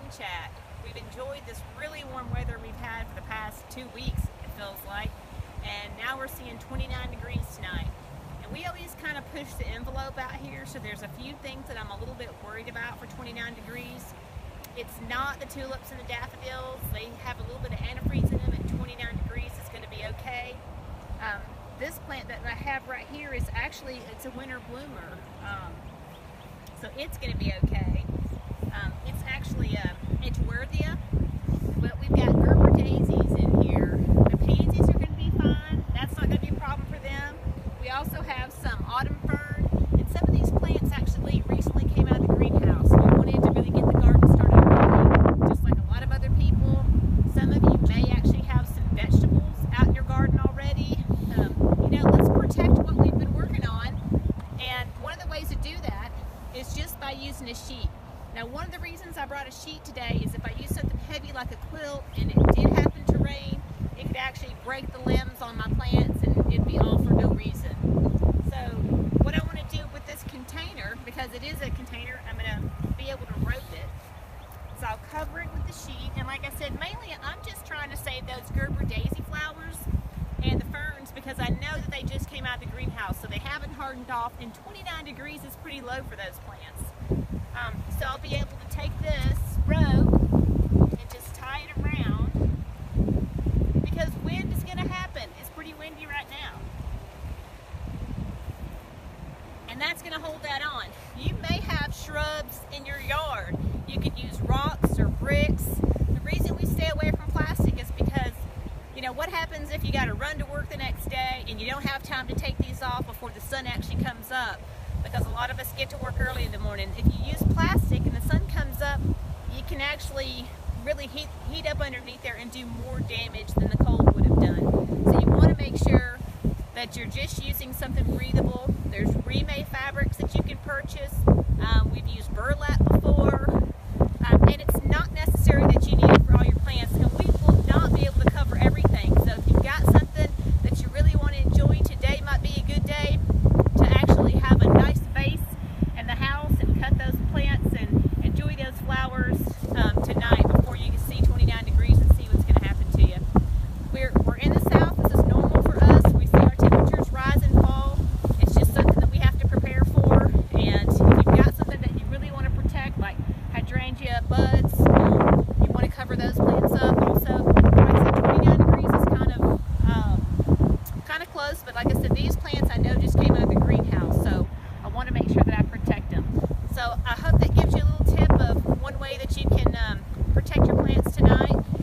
chat. We've enjoyed this really warm weather we've had for the past 2 weeks, it feels like, and now we're seeing 29 degrees tonight. And we always kind of push the envelope out here, so there's a few things that I'm a little bit worried about for 29 degrees. It's not the tulips and the daffodils. They have a little bit of antifreeze in them. At 29 degrees, it's going to be okay. This plant that I have right here is actually, it's a winter bloomer, so it's going to be okay. It's actually Edgeworthia, but we've got Gerber daisies in here. The pansies are going to be fine. That's not going to be a problem for them. We also have some autumn fern, and some of these plants actually recently came out of the greenhouse. We wanted to really get the garden started early, just like a lot of other people. Some of you may actually have some vegetables out in your garden already. Let's protect what we've been working on, and one of the ways to do that is just by using a sheet. Now, one of the reasons I brought a sheet today is if I use something heavy like a quilt and it did happen to rain, it could actually break the limbs on my plants and it'd be all for no reason. So what I want to do with this container, because it is a container, I'm going to be able to rope it. So I'll cover it with the sheet, and like I said, mainly I'm just trying to save those Gerber daisy flowers and the ferns because I know that they just came out of the greenhouse, so they haven't hardened off, and 29 degrees is pretty low for those plants. So I'll be able to take this rope and just tie it around, because wind is going to happen. It's pretty windy right now. And that's going to hold that on. You may have shrubs in your yard. You could use rocks or bricks. The reason we stay away from plastic is because, what happens if you got to run to work the next day and you don't have time to take these off before the sun actually comes up? Because a lot of us get to work early in the morning. If you use plastic and the sun comes up, you can actually really heat up underneath there and do more damage than the cold would have done. So you want to make sure that you're just using something breathable. There's remade fabrics that you can purchase. We've used burlap before, and it's not necessary that you need it for all your plants, and we will not be able to cover everything. So if you've got something that you really want to enjoy, today might be a good day to actually have a nice vase in the house and cut those plants and enjoy those flowers tonight before you can see 29 degrees and see what's going to happen to you. We're in the south. This is normal for us. We see our temperatures rise and fall. It's just something that we have to prepare for. And if you've got something that you really want to protect, like hydrangea buds, you want to cover those plants up. Also, like I said, 29 degrees is kind of close, but like I said, these plants I know just came out of the greenhouse, so I want to make sure that I protect them. So I hope that gives you a little tip of one way that you can protect your plants tonight.